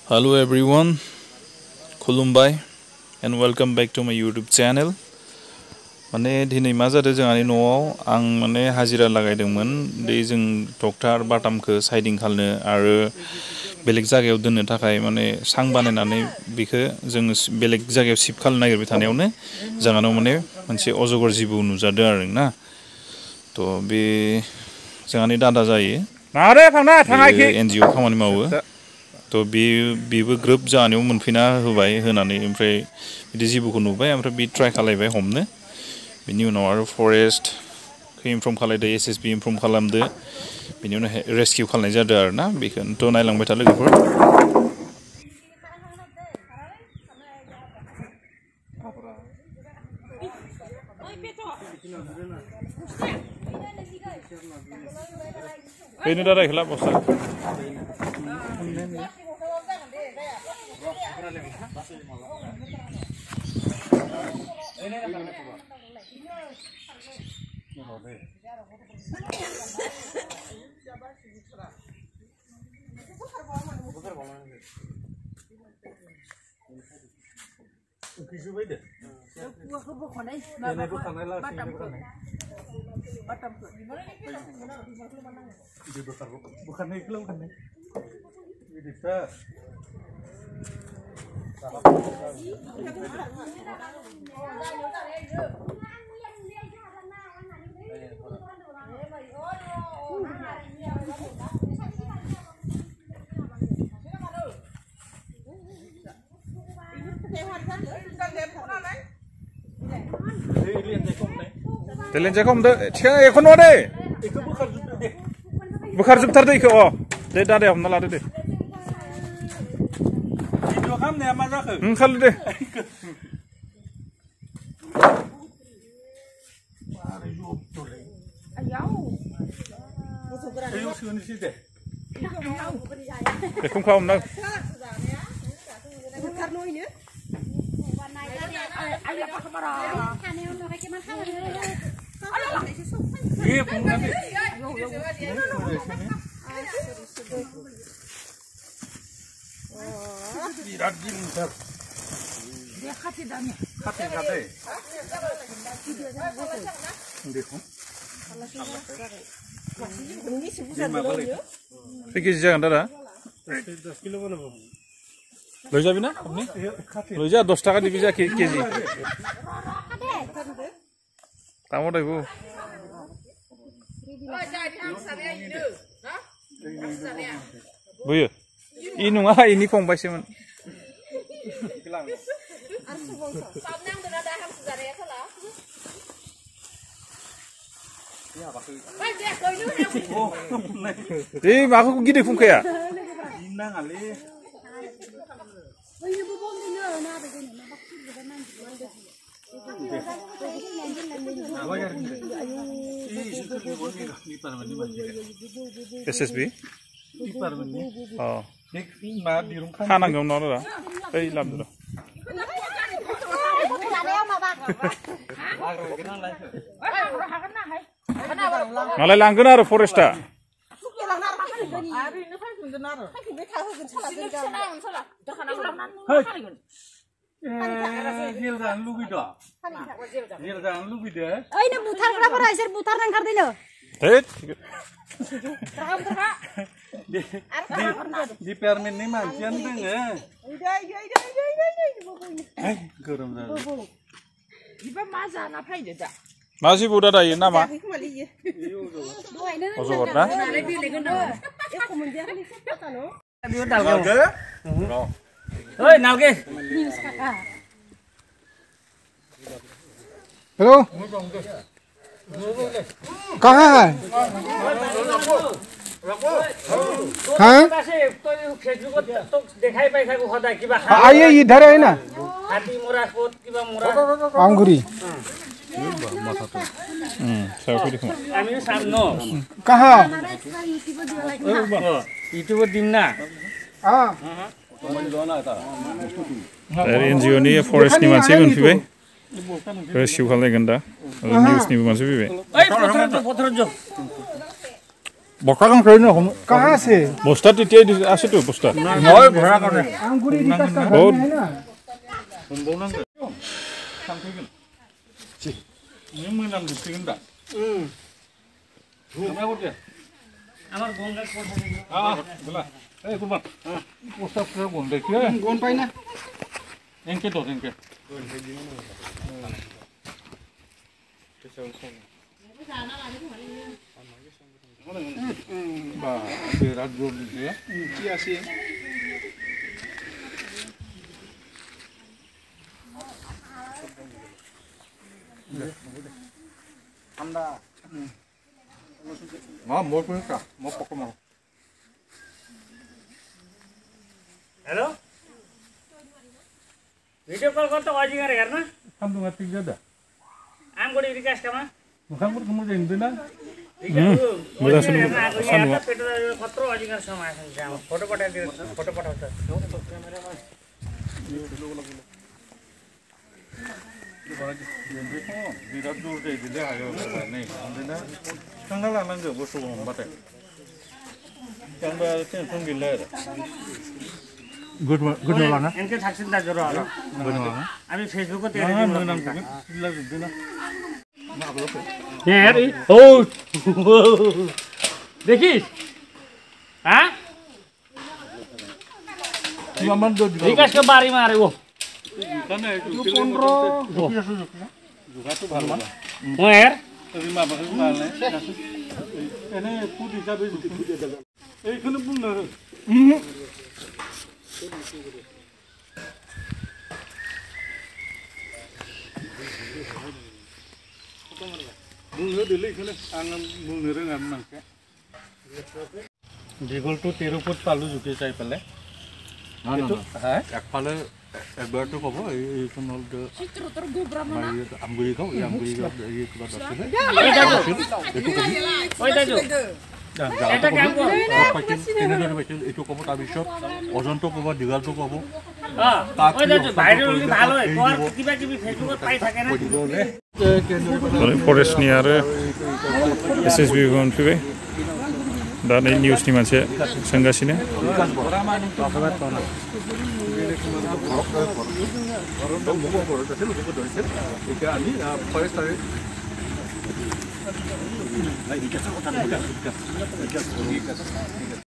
Hello everyone, Khulumbai and welcome back to my YouTube channel. माने दिनै मा जादों जोंहानि न'आव आं माने हाजिरा लागायदोंमोन दै जों डक्टर बाटामखौ साइडिं खालामनो आरो बेलेग जायगायाव दोननो थाखाय माने सां बानायनानै बेखौ जों बेलेग जायगायाव शिफ्ट खालामनो नागिरबाय थानायावनो जोंहानाव माने मोनसे अजगर जिबौ नुजादों आरोना थ' बे जोंहानि दादा जायो NGO खामानि मावो थ' बेबो ग्रोब जानायाव मोनफैना होबाय होनानै ओमफ्राय बिदि जिबौखौ नुबाय ओमफ्राय बे ट्राइ खालायबाय हमनो बिनि उनाव आरो फरेस्टखौ इनफर्म खालायदो SSB इनफर्म खालामदो बिनि उनाव रेस्किउ खालामनाय जादों आरोना बेखौनोथ' नायलांबाय था लोगोफोर बेनो दादा इखौ लाबोसा Telenjak om deh, siapa ekor node? Bukan sebentar deh kok, deh dah deh om nala deh. Video kam nih apa dah? Kalau deh. Ayo sini sih deh. Kum kau om nang. Fikir jangan dah. 10 kilo mana? Loja bina? Loja 10 taka dibi ja keji. Tamu dah bu. Bu ya, ini nggak ini fombai sih man. Eh, aku gede fungke ya? SSB? Oh. Kanan gak nol lah. Lam dulu. Ngalai langgan ada foresta. Jildan lubi dah. Oh ini butar kenapa raisir butar nang kartino? Di permen ni mancian deng ya. Geram dah. Iba masa apa ini dah? Masih budak dah ini nama? Ojok dah? Oi, nào kì. Hello. Kहाँ है? हाँ? आइए इधर है ना? अंगूरी। कहाँ? itu dinna. हाँ. Dari NGO ni forest ni masih kan sih, rescue kalau legenda, news ni masih sih. বকাখন কৰি ন कहाँ से বস্তা তেতিয়াই আছে তো বস্তা মই ভৰা কাৰণে अंगूरी विकास का घर में है ना মই নাম দিছিন দা আমার গঙ্গা বলা এই কুমার পোস্টার করে বল দেখি कौन पाई ना এনকে তো এনকে বা বিরাট জোর দিছে की आसी ठंडा মই কোন কা মই পকম हेलो वीडियो कॉल करतो अजिंगर हेर्न खाम दुगा ठीक जादा आमगुडी विकास कामा मुखाम कुम देन कत्रो अजिंगर समाज फोटो पठाइदियो फोटो पठाउँछ बिराट जोर दे दिले हायो नै अन्दैना थांना लानांगो बसु हमबाथाय थांबा टेनसन गैला आरो गुड लाना एनके थाक्सिन दा जरो होला गुड लाना हामी फेसबुकको तेरे नाम सिला जुदिना यार ओ देखिस हाँ मामन दो विकास के बारेमा अरे वो कने 15 जुगा तो ভাল मान ओ यार तबि माबाखौ माने एने फुड हिसाबै এইখানে বুঝনা बुंनो दिले इखौनो आं बुंनो रोङा मानसिया दीघलটো 13 ফুট পালো জুকি চাই পেলে এইটো হ্যাঁ একফালে এবাৰটো ক'ব এইখন হল চিত্ৰতৰ গোবৰা মানে আমগুৰি খাও এই আমগুৰি এই কিবা দছলে এইটো কবি ওই দাদু এটা কাম কর এইটো ক'ব তাৰপিছত অজন্তো ক'ব দীঘলটো ক'ব ওই দাদু ভাইরাল হলি ভালো হয় কর কিবা কিবি ফেসবুকত পাই থাকে না फरेस्टनि आरो एसएसबि फैबाय दा नै निउसनि मानसिया सोंगासिनो फरेस्ट